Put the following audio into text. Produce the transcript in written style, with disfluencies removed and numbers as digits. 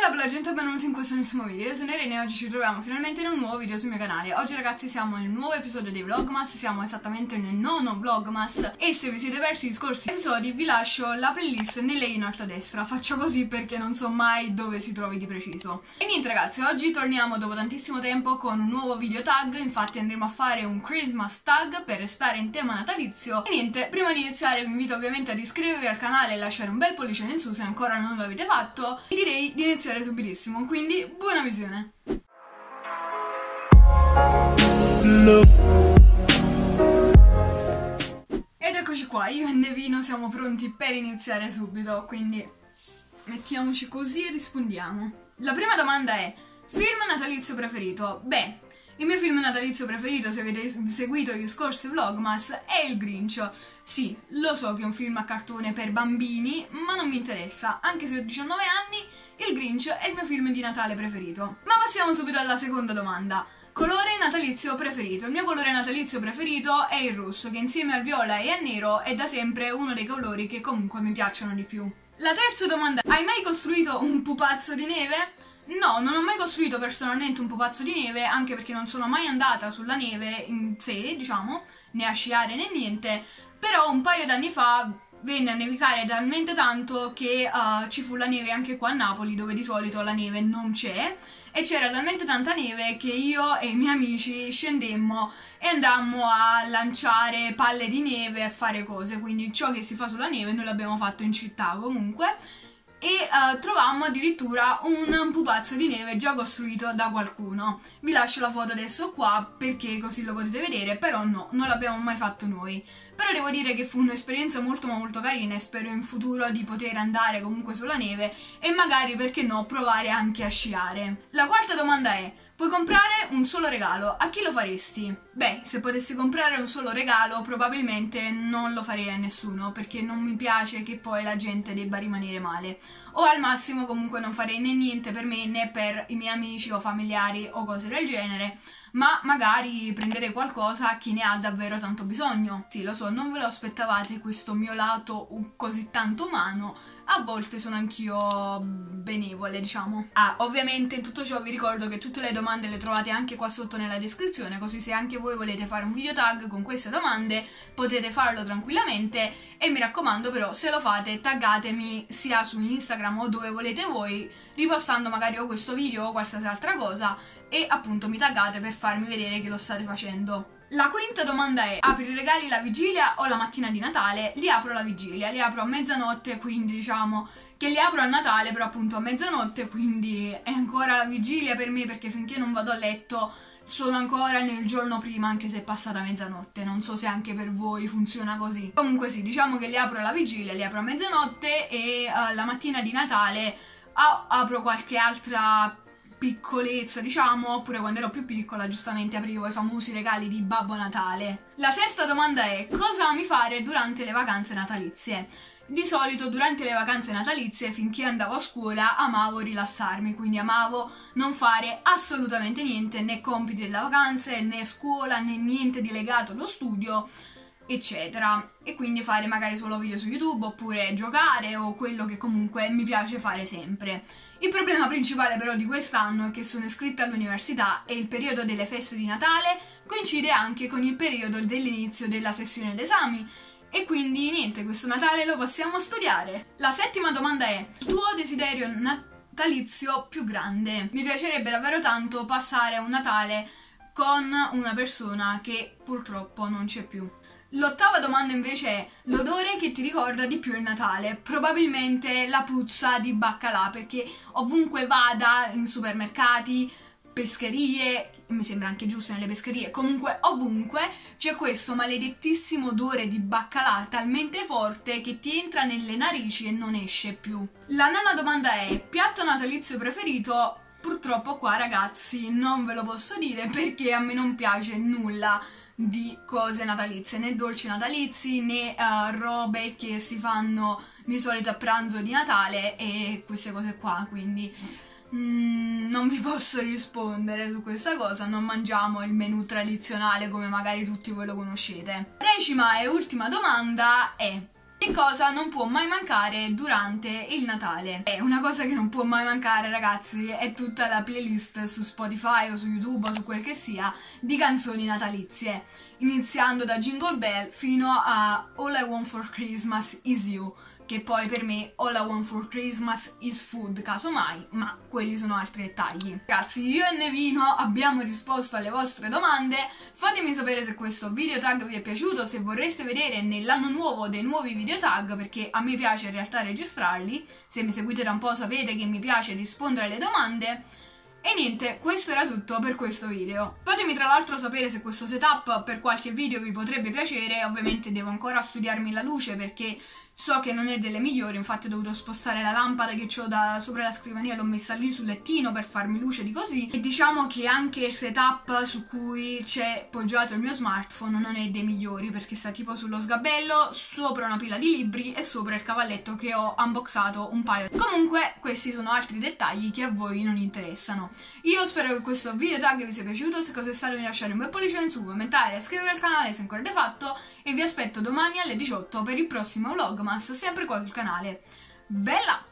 Ciao bella gente, benvenuti in questo nuovissimo video. Io sono Irene e oggi ci troviamo finalmente in un nuovo video sul mio canale. Oggi ragazzi siamo nel nuovo episodio dei Vlogmas, siamo esattamente nel nono Vlogmas e se vi siete persi gli scorsi episodi vi lascio la playlist nelle in alto a destra. Faccio così perché non so mai dove si trovi di preciso. E niente ragazzi, oggi torniamo dopo tantissimo tempo con un nuovo video tag, infatti andremo a fare un Christmas tag per restare in tema natalizio. E niente, prima di iniziare vi invito ovviamente ad iscrivervi al canale e lasciare un bel pollice in su se ancora non l'avete fatto e direi di iniziare subitissimo, quindi buona visione! Ed eccoci qua, io e Nevino siamo pronti per iniziare subito, quindi mettiamoci così e rispondiamo. La prima domanda è: film natalizio preferito? Beh, il mio film natalizio preferito, se avete seguito gli scorsi Vlogmas, è Il Grinch. Sì, lo so che è un film a cartone per bambini, ma non mi interessa, anche se ho 19 anni, Il Grinch è il mio film di Natale preferito. Ma passiamo subito alla seconda domanda. Colore natalizio preferito? Il mio colore natalizio preferito è il rosso, che insieme al viola e al nero è da sempre uno dei colori che comunque mi piacciono di più. La terza domanda: hai mai costruito un pupazzo di neve? No, non ho mai costruito personalmente un pupazzo di neve, anche perché non sono mai andata sulla neve in sé, diciamo, né a sciare né niente, però un paio d'anni fa venne a nevicare talmente tanto che ci fu la neve anche qua a Napoli, dove di solito la neve non c'è, e c'era talmente tanta neve che io e i miei amici scendemmo e andammo a lanciare palle di neve e a fare cose, quindi ciò che si fa sulla neve noi l'abbiamo fatto in città comunque. E trovammo addirittura un pupazzo di neve già costruito da qualcuno. Vi lascio la foto adesso qua perché così lo potete vedere, però no, non l'abbiamo mai fatto noi. Però devo dire che fu un'esperienza molto carina e spero in futuro di poter andare comunque sulla neve e magari, perché no, provare anche a sciare. La quarta domanda è: puoi comprare un solo regalo, a chi lo faresti? Beh, se potessi comprare un solo regalo probabilmente non lo farei a nessuno, perché non mi piace che poi la gente debba rimanere male. O al massimo comunque non farei né niente per me né per i miei amici o familiari o cose del genere, ma magari prendere qualcosa a chi ne ha davvero tanto bisogno. Sì, lo so, non ve lo aspettavate questo mio lato così tanto umano, a volte sono anch'io benevole, diciamo. Ah, ovviamente in tutto ciò vi ricordo che tutte le domande le trovate anche qua sotto nella descrizione, così se anche voi volete fare un video tag con queste domande potete farlo tranquillamente, e mi raccomando però, se lo fate taggatemi sia su Instagram o dove volete voi, ripostando magari o questo video o qualsiasi altra cosa, e appunto mi taggate per farmi vedere che lo state facendo. La quinta domanda è: apri i regali la vigilia o la mattina di Natale? Li apro la vigilia, li apro a mezzanotte, quindi diciamo che li apro a Natale, però appunto a mezzanotte, quindi è ancora la vigilia per me, perché finché non vado a letto sono ancora nel giorno prima, anche se è passata mezzanotte. Non so se anche per voi funziona così. Comunque sì, diciamo che li apro la vigilia, li apro a mezzanotte, e la mattina di Natale apro qualche altra piccolezza, diciamo, oppure quando ero più piccola giustamente aprivo i famosi regali di Babbo Natale. La sesta domanda è: cosa ami fare durante le vacanze natalizie? Di solito durante le vacanze natalizie, finché andavo a scuola, amavo rilassarmi, quindi amavo non fare assolutamente niente, né compiti delle vacanze, né scuola, né niente di legato allo studio, eccetera, e quindi fare magari solo video su YouTube oppure giocare o quello che comunque mi piace fare sempre. Il problema principale però di quest'anno è che sono iscritta all'università e il periodo delle feste di Natale coincide anche con il periodo dell'inizio della sessione d'esami e quindi niente, questo Natale lo possiamo studiare. La settima domanda è: il tuo desiderio natalizio più grande? Mi piacerebbe davvero tanto passare un Natale con una persona che purtroppo non c'è più. L'ottava domanda invece è: l'odore che ti ricorda di più il Natale? Probabilmente la puzza di baccalà, perché ovunque vada, in supermercati, pescherie, mi sembra anche giusto nelle pescherie, comunque ovunque c'è questo maledettissimo odore di baccalà talmente forte che ti entra nelle narici e non esce più. La nona domanda è: piatto natalizio preferito? Purtroppo qua ragazzi non ve lo posso dire, perché a me non piace nulla di cose natalizie, né dolci natalizi né robe che si fanno di solito a pranzo di Natale e queste cose qua, quindi non vi posso rispondere su questa cosa. Non mangiamo il menù tradizionale come magari tutti voi lo conoscete. Decima e ultima domanda è: Che cosa non può mai mancare durante il Natale? Una cosa che non può mai mancare, ragazzi, è tutta la playlist su Spotify o su YouTube o su quel che sia di canzoni natalizie, iniziando da Jingle Bell fino a All I Want for Christmas Is You, che poi per me All I Want for Christmas is Food, casomai, ma quelli sono altri dettagli. Ragazzi, io e Nevino abbiamo risposto alle vostre domande, fatemi sapere se questo video tag vi è piaciuto, se vorreste vedere nell'anno nuovo dei nuovi video tag, perché a me piace in realtà registrarli, se mi seguite da un po' sapete che mi piace rispondere alle domande. E niente, questo era tutto per questo video. Fatemi tra l'altro sapere se questo setup per qualche video vi potrebbe piacere, ovviamente devo ancora studiarmi la luce perché so che non è delle migliori, infatti ho dovuto spostare la lampada che ho da sopra la scrivania, l'ho messa lì sul lettino per farmi luce di così, e diciamo che anche il setup su cui c'è poggiato il mio smartphone non è dei migliori perché sta tipo sullo sgabello, sopra una pila di libri e sopra il cavalletto che ho unboxato un paio. Comunque questi sono altri dettagli che a voi non interessano. Io spero che questo video tag vi sia piaciuto, se così è stato vi lasciare un bel pollice in su, commentare, iscrivervi al canale se ancora avete fatto e vi aspetto domani alle 18 per il prossimo vlogmas, sempre qua sul canale. Bella!